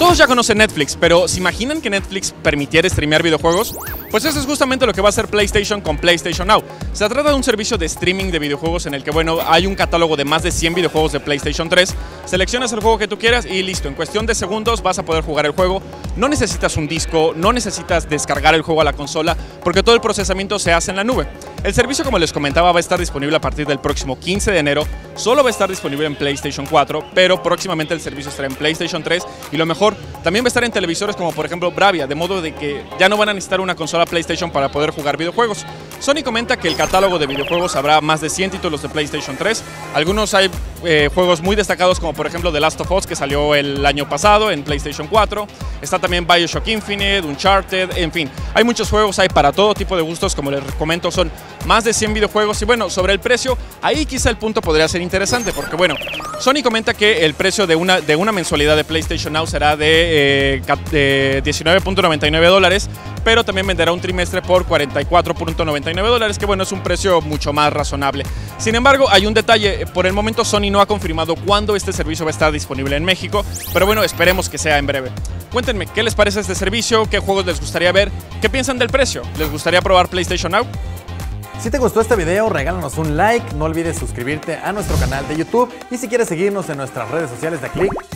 Todos ya conocen Netflix, pero ¿se imaginan que Netflix permitiera streamear videojuegos? Pues eso es justamente lo que va a hacer PlayStation con PlayStation Now. Se trata de un servicio de streaming de videojuegos en el que, bueno, hay un catálogo de más de 100 videojuegos de PlayStation 3. Seleccionas el juego que tú quieras y listo, en cuestión de segundos vas a poder jugar el juego. No necesitas un disco, no necesitas descargar el juego a la consola, porque todo el procesamiento se hace en la nube. El servicio, como les comentaba, va a estar disponible a partir del próximo 15 de enero. Solo va a estar disponible en PlayStation 4, pero próximamente el servicio estará en PlayStation 3 y lo mejor, también va a estar en televisores como por ejemplo Bravia, de modo de que ya no van a necesitar una consola PlayStation para poder jugar videojuegos. Sony comenta que el catálogo de videojuegos habrá más de 100 títulos de PlayStation 3. Algunos hay juegos muy destacados como por ejemplo The Last of Us, que salió el año pasado en PlayStation 4. Está también BioShock Infinite, Uncharted, en fin. Hay muchos juegos, hay para todo tipo de gustos, como les comento, son más de 100 videojuegos. Y bueno, sobre el precio, ahí quizá el punto podría ser interesante, porque bueno, Sony comenta que el precio de una mensualidad de PlayStation Now será de $19.99, pero también venderá un trimestre por $44.99, que bueno, es un precio mucho más razonable. Sin embargo, hay un detalle, por el momento Sony no ha confirmado cuándo este servicio va a estar disponible en México, pero bueno, esperemos que sea en breve. Cuéntenme, ¿qué les parece este servicio? ¿Qué juegos les gustaría ver? ¿Qué piensan del precio? ¿Les gustaría probar PlayStation Now? Si te gustó este video, regálanos un like, no olvides suscribirte a nuestro canal de YouTube y si quieres seguirnos en nuestras redes sociales, da clic